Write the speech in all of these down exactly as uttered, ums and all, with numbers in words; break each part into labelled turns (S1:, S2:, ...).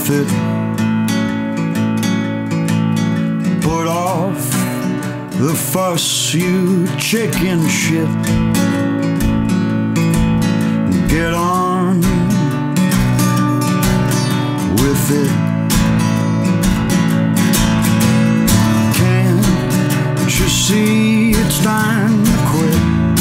S1: with it. Put off the fuss, you chicken shit. Get on with it. Can't you see it's time to quit?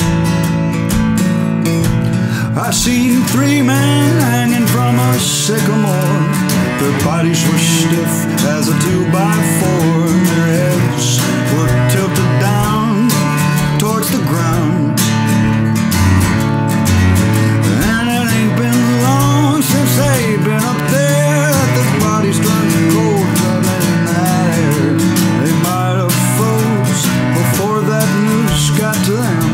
S1: I seen three men hanging from a sycamore. Their bodies were stiff as a two by four. Their heads were tilted down towards the ground. And it ain't been long since they've been up there that their bodies turned cold, traveling in that air. They might have froze before that news got to them.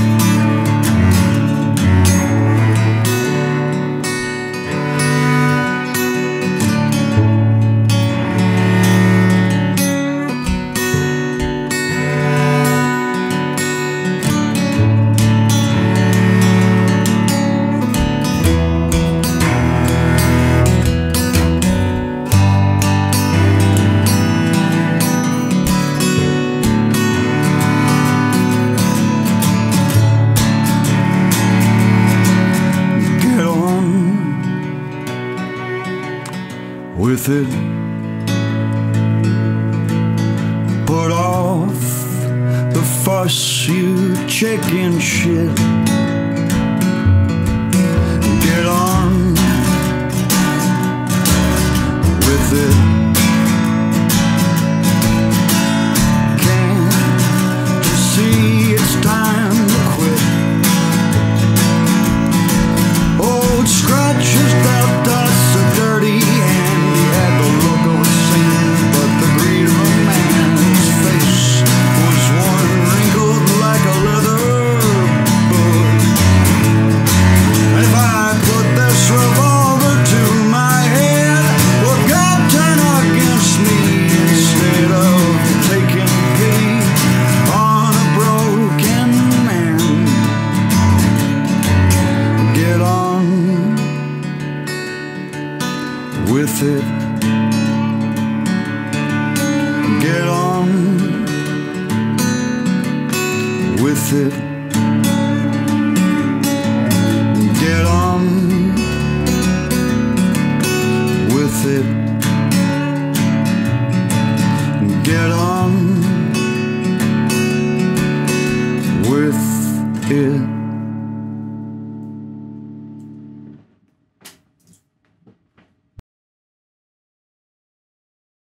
S1: With it. Put off the fuss, you chicken shit. Get on with it. Can't you see it's time to quit? Old Scratches dealt us a dirty hand. With it. Get on with it. Get on with it. Get on with it.